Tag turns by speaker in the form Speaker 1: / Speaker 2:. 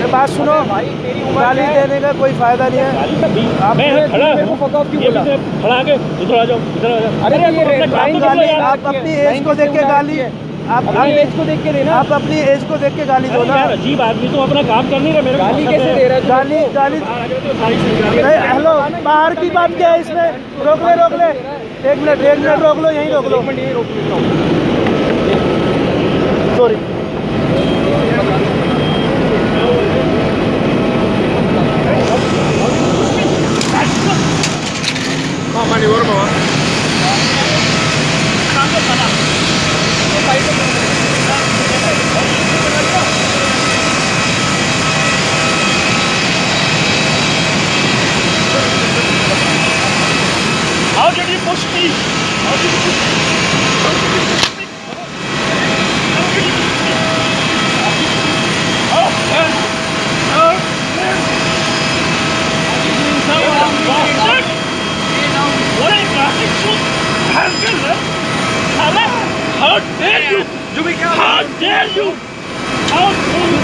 Speaker 1: बात सुनो भाई, गाली देने का कोई फायदा नहीं है।
Speaker 2: मैं खड़ा हूं, खड़ा आके इधर आ जाओ, इधर आ जाओ।
Speaker 1: अरे आप अपनी एज को देख के गाली, आप अपनी एज को देख के देना, आप अपनी एज को देख के गाली दो ना।
Speaker 2: अजीब आदमी तो अपना काम कर नहीं रहा, मेरे
Speaker 1: गाली कैसे दे रहा है? गाली हेलो, बाहर की बात क्या है इसमें? रोक ले एक मिनट रोक लो, यहीं रोक लो। सॉरी
Speaker 3: मानी और बाबा
Speaker 2: How did you push me? How did you push me? How did you push me? How did you push me? Oh, man. Oh, man. What a traffic shoot! How dare you! How dare you! How dare you! How dare you!